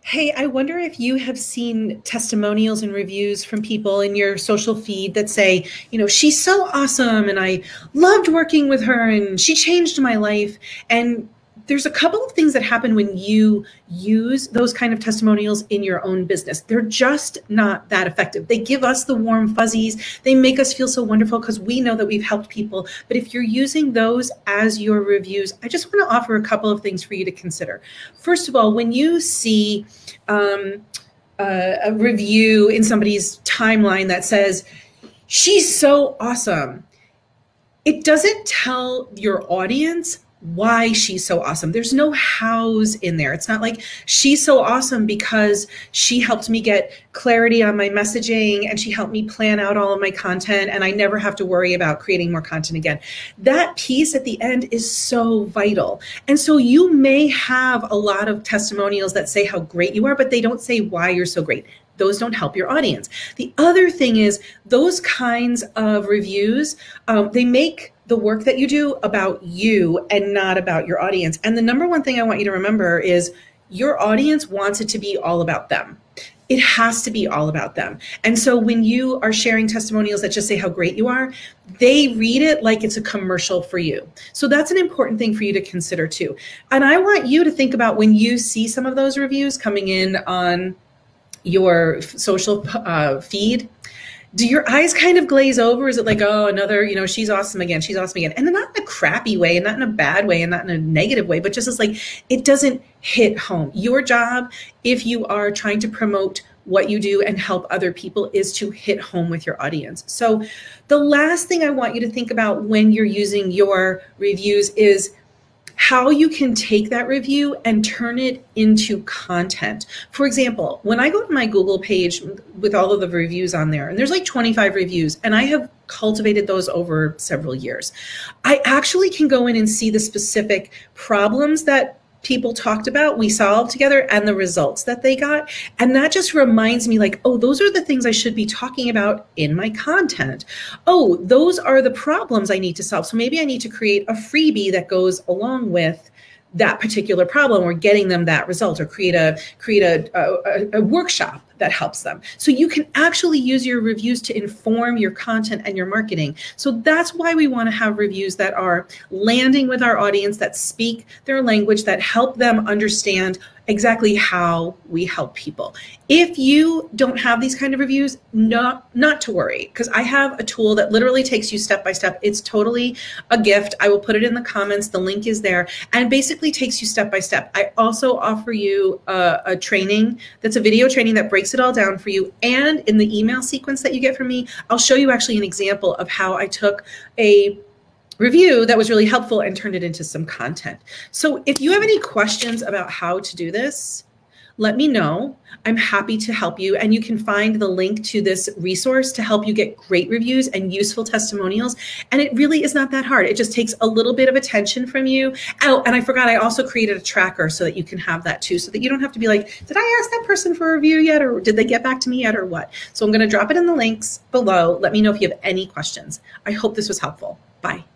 Hey, I wonder if you have seen testimonials and reviews from people in your social feed that say, she's so awesome and I loved working with her and she changed my life. And there's a couple of things that happen when you use those kind of testimonials in your own business. They're just not that effective. They give us the warm fuzzies. They make us feel so wonderful because we know that we've helped people. But if you're using those as your reviews, I just want to offer a couple of things for you to consider. First of all, when you see a review in somebody's timeline that says, she's so awesome, it doesn't tell your audience why she's so awesome. There's no hows in there. It's not like she's so awesome because she helped me get clarity on my messaging and she helped me plan out all of my content and I never have to worry about creating more content again. That piece at the end is so vital. And so you may have a lot of testimonials that say how great you are, but they don't say why you're so great. Those don't help your audience. The other thing is those kinds of reviews, they make the work that you do about you and not about your audience. And the number one thing I want you to remember is your audience wants it to be all about them. It has to be all about them. And so when you are sharing testimonials that just say how great you are, they read it like it's a commercial for you. So that's an important thing for you to consider too. And I want you to think about when you see some of those reviews coming in on your social feed, do your eyes kind of glaze over? Is it like, oh, another, she's awesome again, she's awesome again. And not in a crappy way and not in a bad way and not in a negative way, but just as like, it doesn't hit home. Your job, if you are trying to promote what you do and help other people, is to hit home with your audience. So the last thing I want you to think about when you're using your reviews is how you can take that review and turn it into content. For example, when I go to my Google page with all of the reviews on there, and there's like 25 reviews, and I have cultivated those over several years, I actually can go in and see the specific problems that people talked about, we solved together, and the results that they got. And that just reminds me like, oh, those are the things I should be talking about in my content. Oh, those are the problems I need to solve. So maybe I need to create a freebie that goes along with that particular problem or getting them that result, or create a workshop that helps them. So you can actually use your reviews to inform your content and your marketing. So that's why we want to have reviews that are landing with our audience, that speak their language, that help them understand exactly how we help people. If you don't have these kind of reviews, not to worry, because I have a tool that literally takes you step by step. It's totally a gift. I will put it in the comments. The link is there, and basically takes you step by step. I also offer you a training that's a video training that breaks it all down for you. And in the email sequence that you get from me, I'll show you actually an example of how I took a review that was really helpful and turned it into some content. So if you have any questions about how to do this, let me know. I'm happy to help you. And you can find the link to this resource to help you get great reviews and useful testimonials. And it really is not that hard. It just takes a little bit of attention from you. Oh, and I forgot, I also created a tracker so that you can have that too, so that you don't have to be like, did I ask that person for a review yet? Or did they get back to me yet, or what? So I'm going to drop it in the links below. Let me know if you have any questions. I hope this was helpful. Bye.